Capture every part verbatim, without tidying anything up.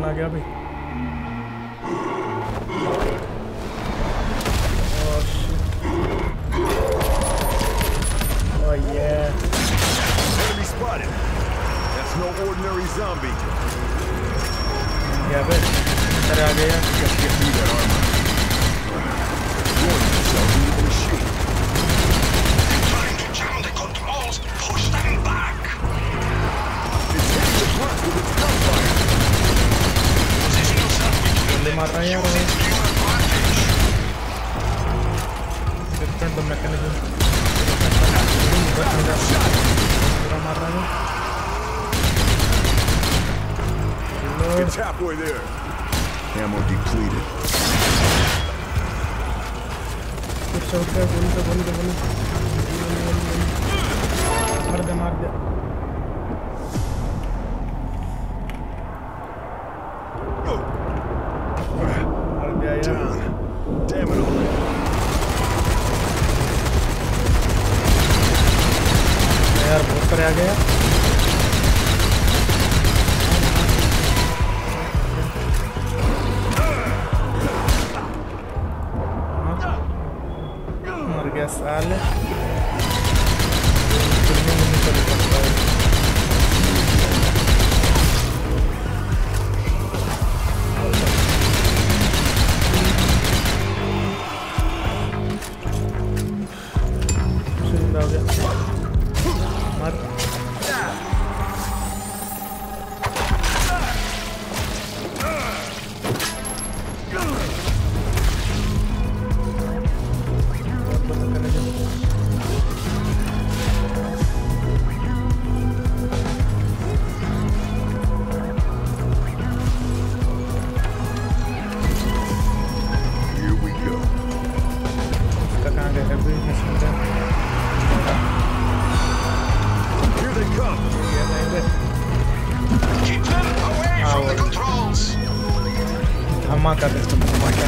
कौन आ गया भाई? Oh yeah. Enemy spotted. That's no ordinary zombie. Yeah, but इधर आ गया. Just get me that armor. Warn yourself into the machine. They're trying to jam the controls. Push them back. It's hitting the front with its gunfire. Position yourself between them. मार रहा है यार. Use it to your advantage. Different the mechanism. मार रहा है. It's halfway there. Ammo depleted. कुछ होता है गोली तो गोली तो गोली मार दे मार दे. मार दिया यार. Damn it all. यार बहुत सारे आ गए. साले दुनिया में निकल सकता है. जिंदा हो गया. मार धमाका दे तुम धमाका.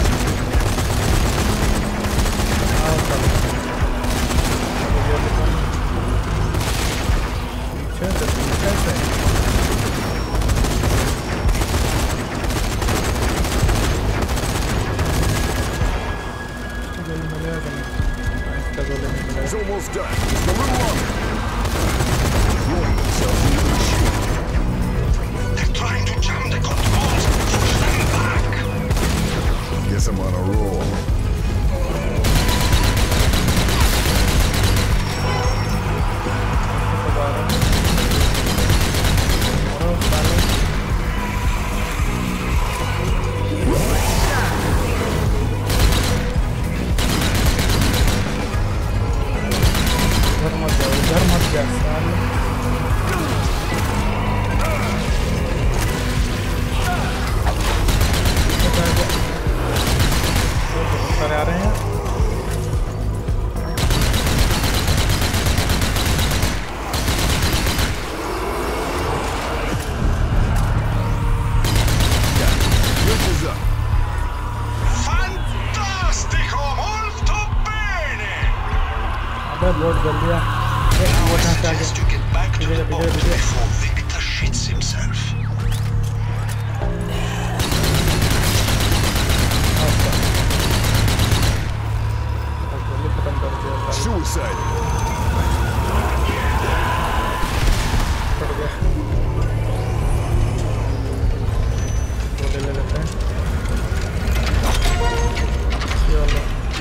आओ चलो. पीछे से पीछे से. गोली मिलेगा कि नहीं? इसका गोली नहीं मिलेगा. It's almost done. Just a little longer. Warn yourself into the machine. They're trying to jam the controls. Push them back. Guess I'm on a roll. घर मत जाओ, घर मत जाओ. सारे आ रहे हैं. अबे बहुत जल्दी आ. वो कहाँ से आ गया? पीछे पीछे पीछे. Suicide. ले लेते हैं. चलो.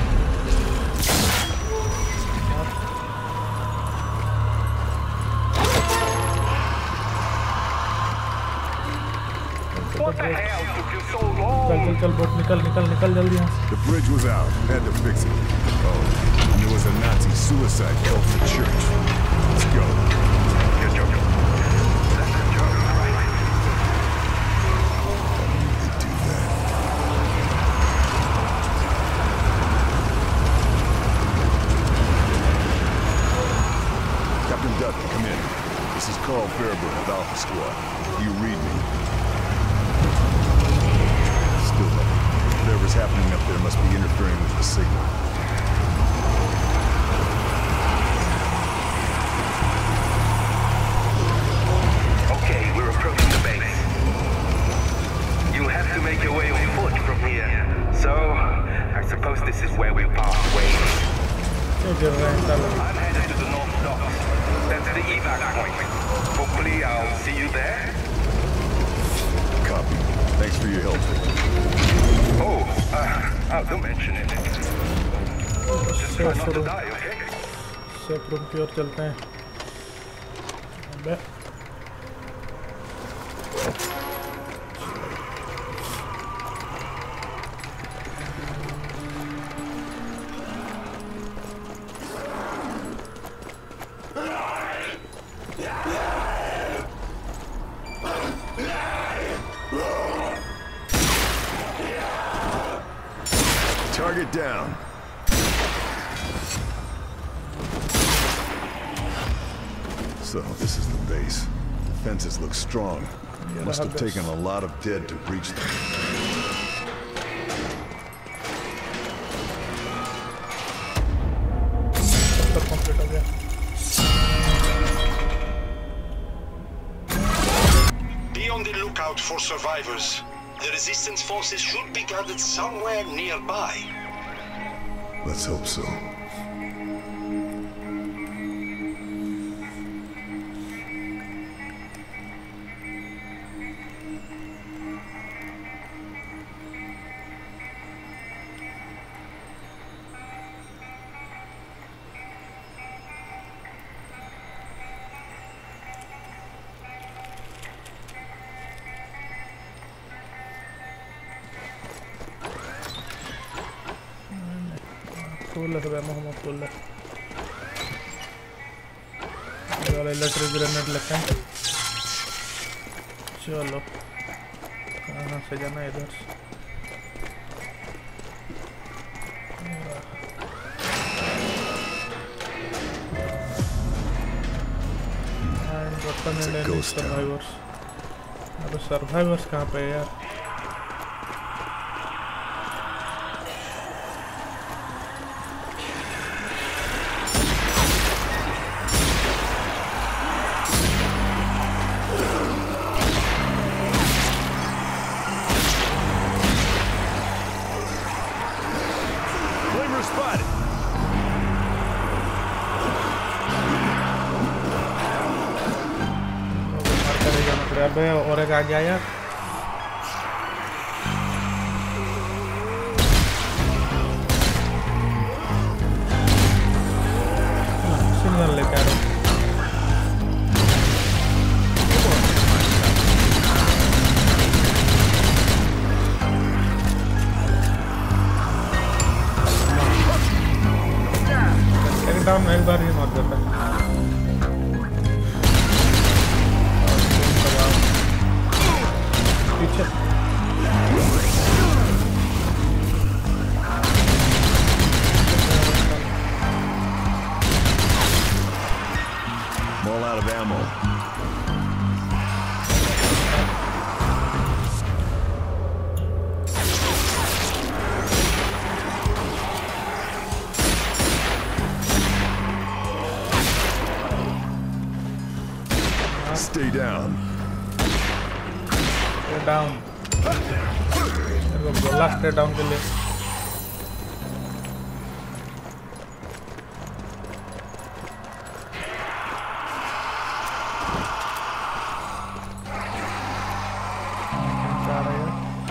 What the hell took you so long? चल चल चल बोट निकल निकल निकल जल्दी यहाँ से. The bridge was out. Had to fix it. Oh, and there was a Nazi suicide cult for church. Let's go. Yes, Jojo. Listen, Jojo, right? They do that. Captain Dutton, come in. This is Carl Fairburn of Alpha Squad. Do you read me? Still nothing. Whatever's happening up there must be interfering with the signal. Okay, we're approaching the base. गिर रहे हैं साला। I'm headed to the north dock. That's the evac point. Hopefully I'll see you there. Copy. Thanks for your help. Oh, uh, oh, don't mention it. Just try not to die, okay? Safe room की ओर चलते हैं। अबे Target down. So, this is the base. Defenses look strong. Must have taken a lot of dead to breach them. सब complete हो गया। Be on the lookout for survivors. The resistance forces should be gathered somewhere nearby. Let's hope so. فول सबैमा हम full है। ये वाला electric grenade लेते हैं। चलो कहाँ से जाना है? इधर सर्वाइवर्स। अरे सर्वाइवर्स कहाँ पे है यार? अबे और एक आ गया यार। सिग्नल लेके आ रहा हूँ। एक डाउन एक बार ही मार देता है। पीछे I'm all out of ammo. Stay down. Stay down. मेरे को बोला stay down के लिए। जा रहे हैं।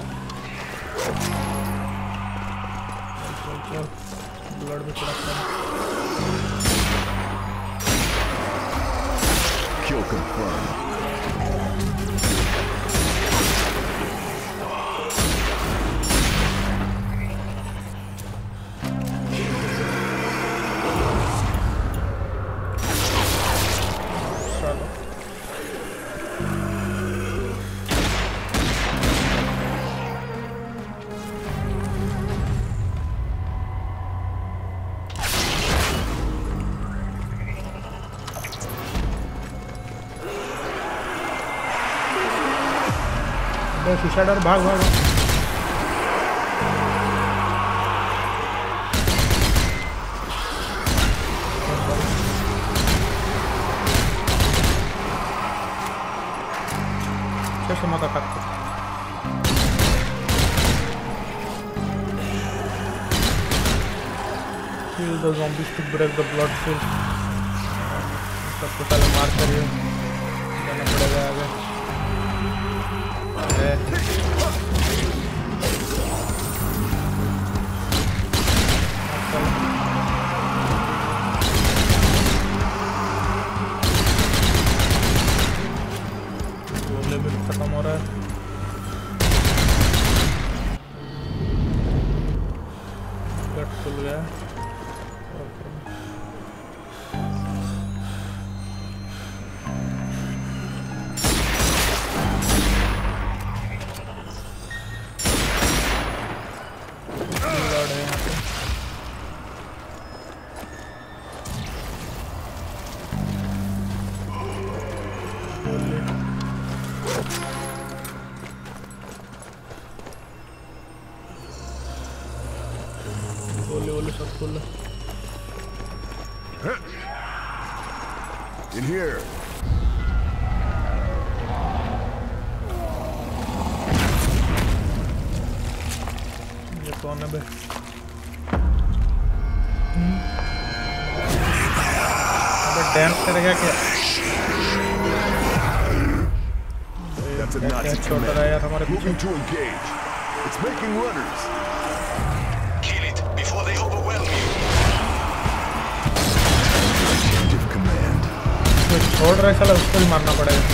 चल चल ब्लड भी छिड़कता है। Kill confirmed. शीशा डर भाग भाग। कैसे माता खाते? Kill the zombies to break the blood seal. सबको पहले मार करिए, जाना पड़ेगा आगे. लेवल खत्म हो रहा है. कट खुल गया. In here. ये कौन है बे? अबे डांस करेगा क्या? That's a Nazi command. Moving to engage. It's making runners. Kill it before they overwhelm you. Change of command. छोड़ रहा है साला, उसको भी मारना पड़ेगा.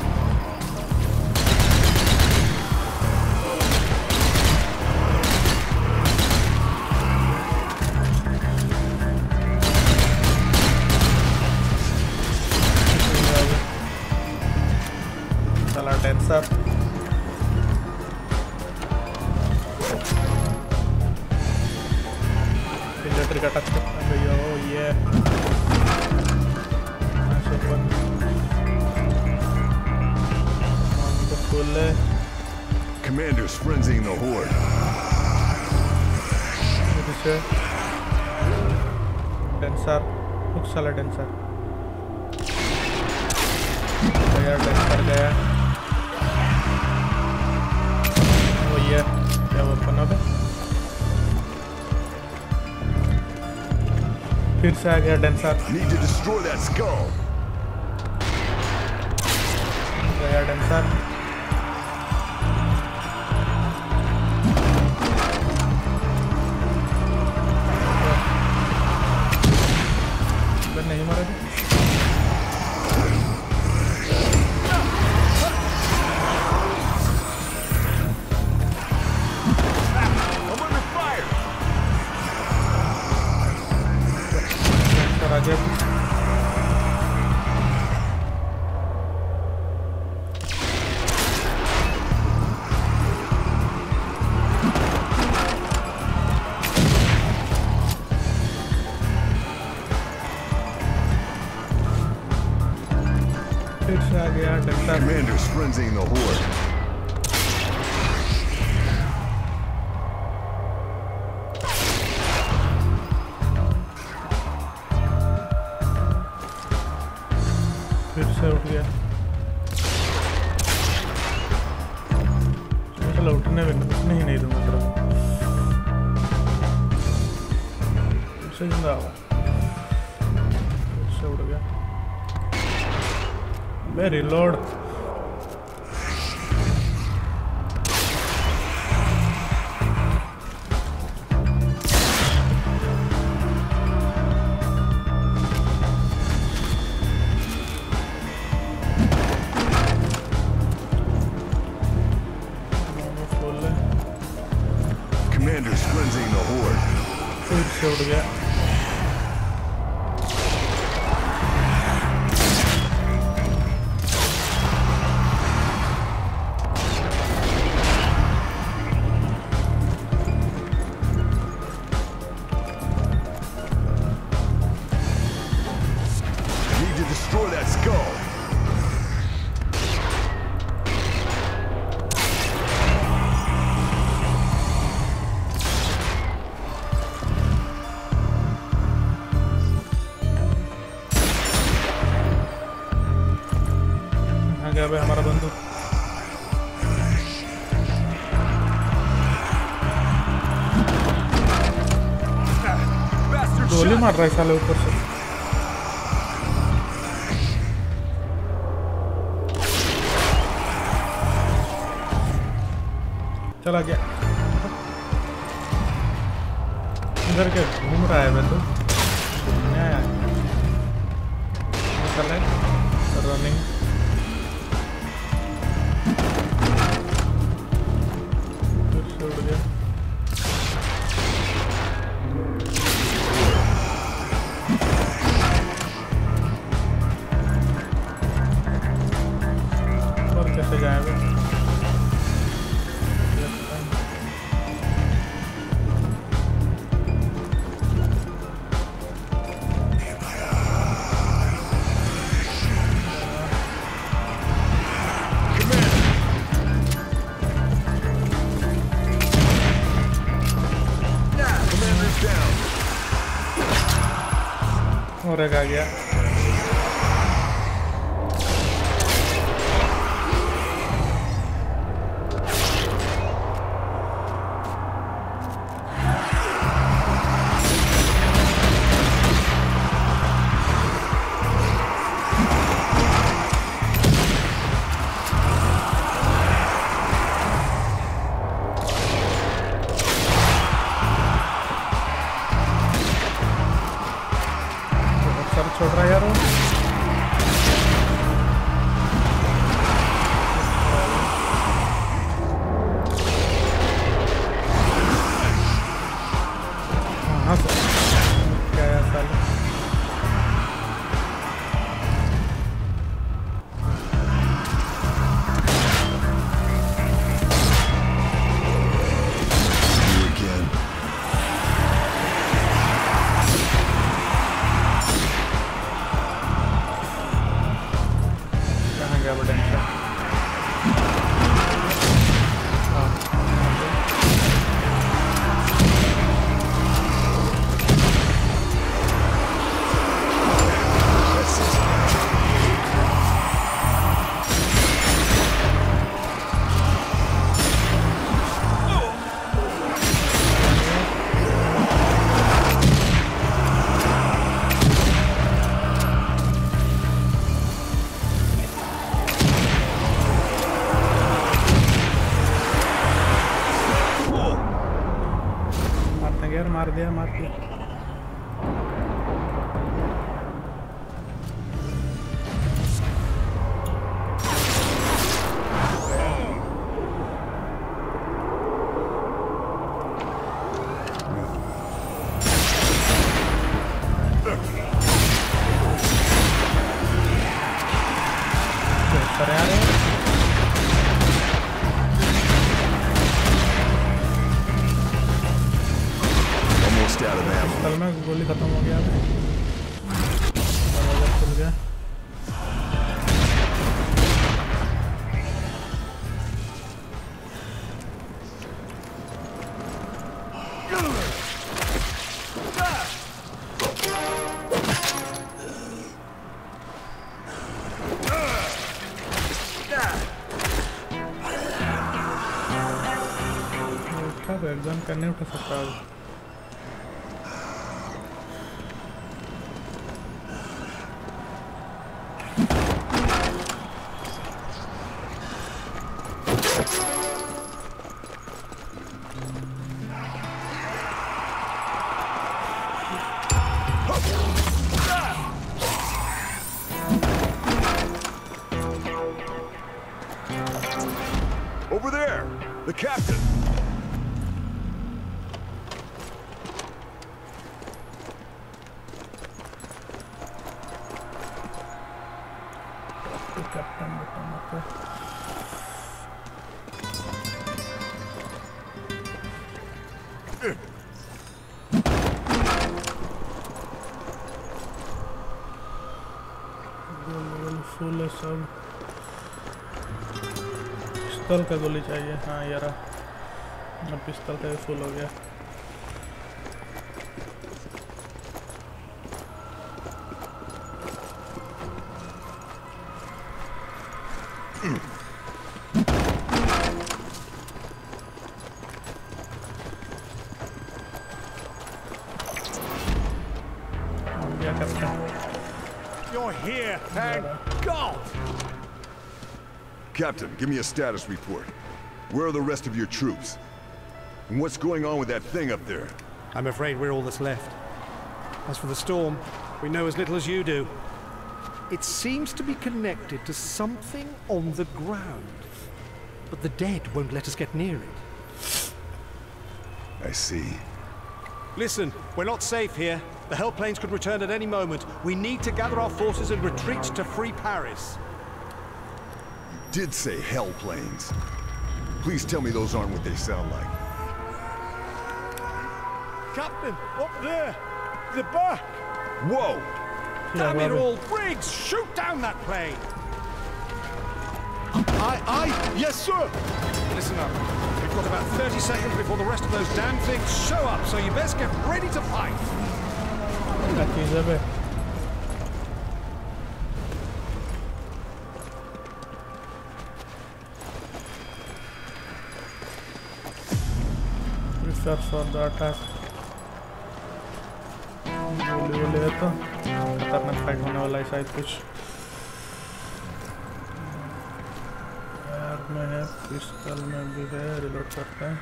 साला टेंसर. इलेक्ट्रिक अटैक करता है भैया. ओ ये Commander's frenzying the horde. Tensor, hook साला tensor. गया tensor गया. वो ये क्या weapon है? फिर से आ गया tensor. Need to destroy that skull. गया tensor. नहीं मारा था. I'm under fire. सर आ गया. Commander's frenzying the horde. फिर से उठ गया. चलो उठने में उठने ही नहीं दूंगा तेरा. फिर से जिंदा हुआ. फिर से उठ गया. Very lord. Commander's frenzying the horde. फिर से उड़ गया. Destroy that skull. मार रहा है साले ऊपर से। चला गया इधर के घूम रहा है। मैं तो चल रहा है रनिंग। छोड़ दिया। और कैसे जाएगा? और एक आ गया। छोड़ रहा है यार वो। हाँ सर क्या यार साले। मार दिया मार दिया। कल में गोली खत्म हो गया है। खुल गया। एग्जाम करने उठा सकता है। Over there, the captain. Captain बताना फुल है सब। पिस्तौल का गोली चाहिए। हाँ यार अब पिस्तौल का भी फुल हो गया। Captain. You're here, thank God! Captain, give me a status report. Where are the rest of your troops? And what's going on with that thing up there? I'm afraid we're all that's left. As for the storm, we know as little as you do. It seems to be connected to something on the ground. But the dead won't let us get near it. I see. Listen, we're not safe here. The hell planes could return at any moment. We need to gather our forces and retreat to free Paris. You did say hell planes. Please tell me those aren't what they sound like. Captain, up there! The back! Whoa! Damn it all! Briggs, shoot down that plane! Aye, aye! Yes, sir! Listen up. We've got about thirty seconds before the rest of those damn things show up, so you best get ready to fight! Prepare for the attack. गोली वोली है तो खतरनाक fight होने वाला है शायद कुछ यार में है पिस्टल में भी है रिलोड करते हैं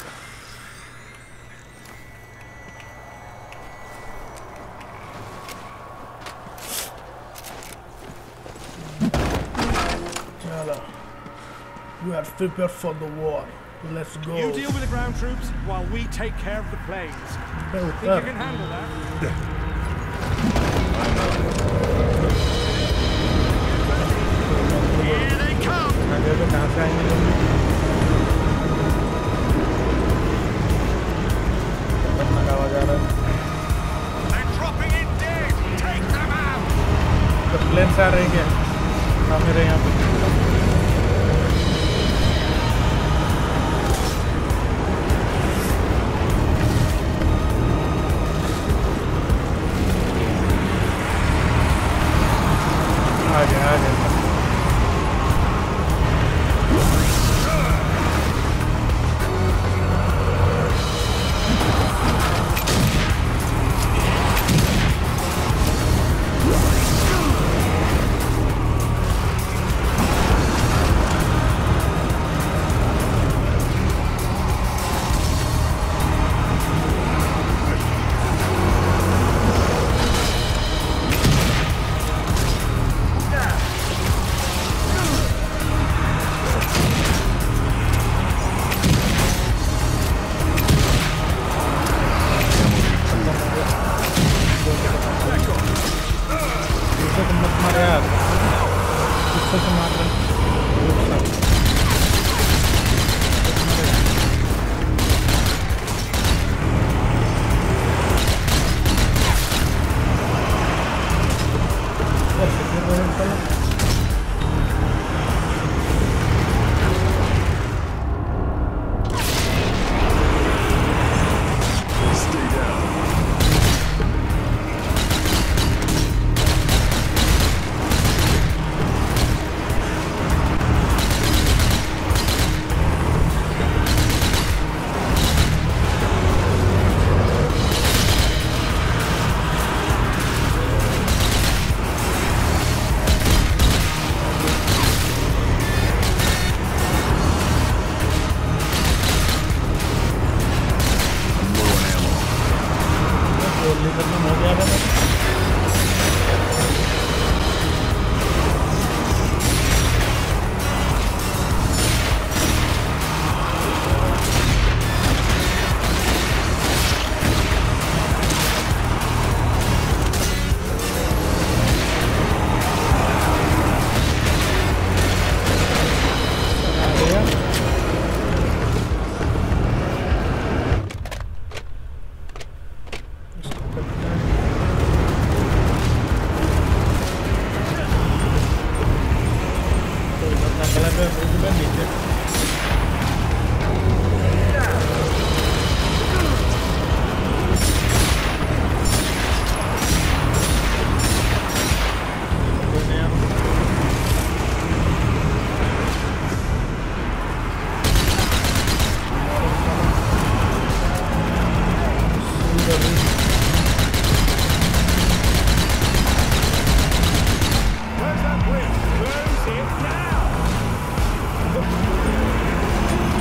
चलो we are prepared for the war. Let's go. You deal with the ground troops while we take care of the planes. Think you can handle that? Here they come! They're dropping in dead! Take them out! The planes are रही हैं हाँ मेरे यहाँ पे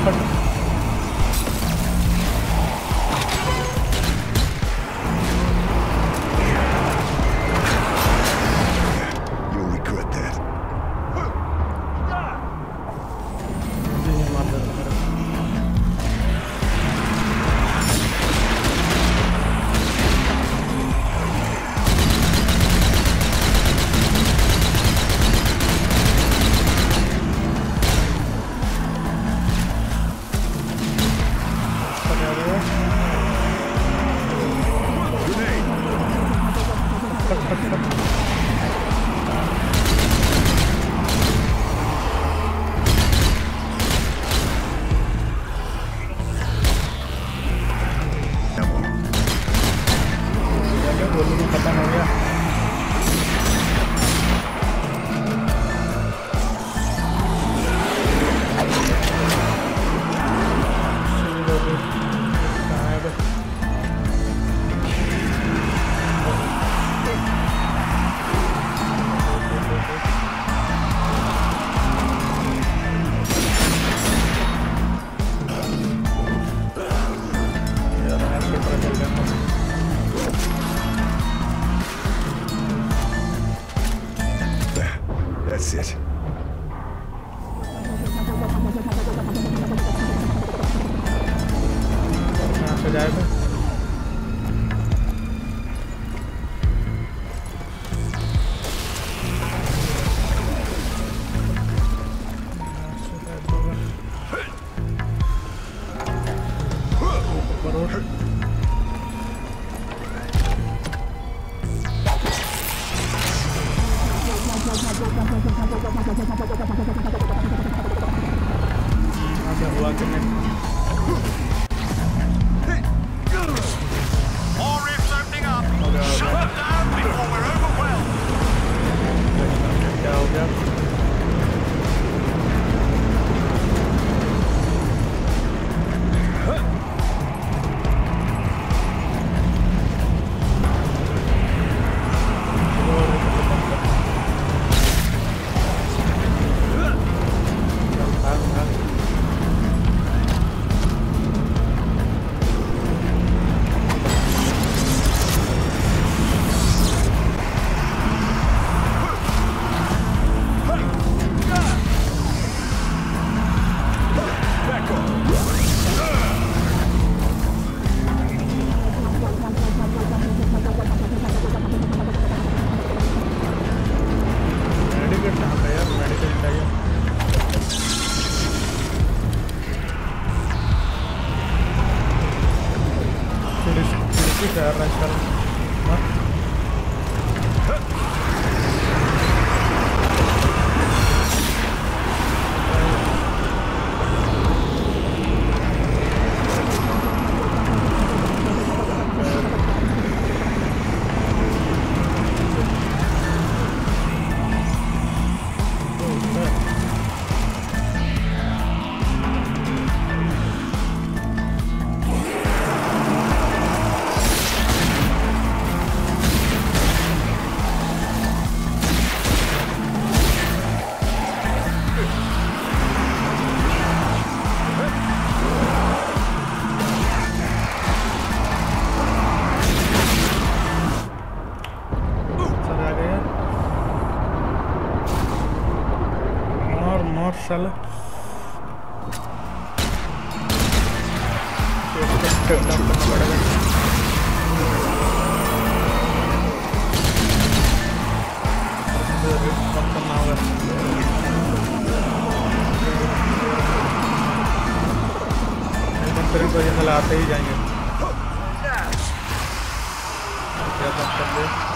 You'll regret that. That's it. कहाँ पे जाएगा? More rifts opening up. Shut them down before we're overwhelmed. क्या हो गया? साला करना पड़ेगा। करना होगा। तो ये साला आते ही जाएंगे। क्या बात कर रहे हो?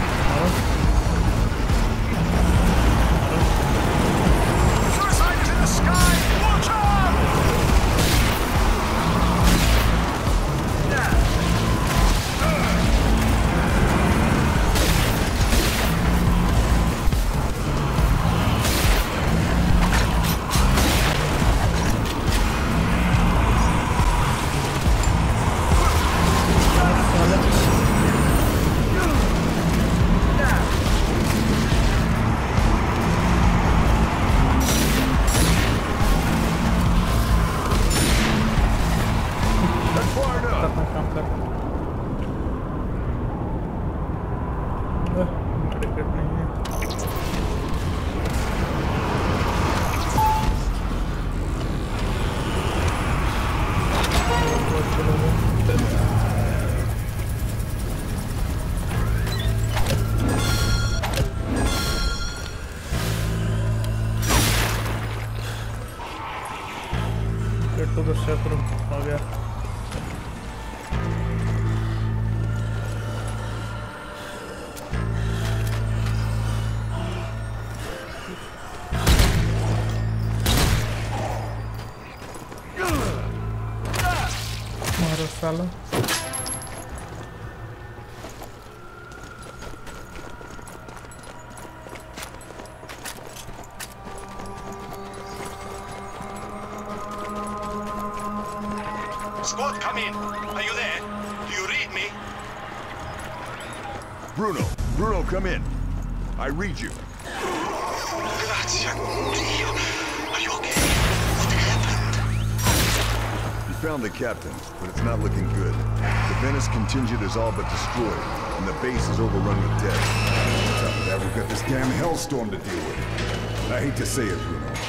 Suicide is in the साला? Squad, come in. Are you there? Do you read me? Bruno, Bruno, come in. I read you. Grazie Dio. Are you okay? What happened? We found the captain, but it's not looking good. The Venice contingent is all but destroyed, and the base is overrun with dead. On top of that, we've got this damn hellstorm to deal with. I hate to say it, Bruno,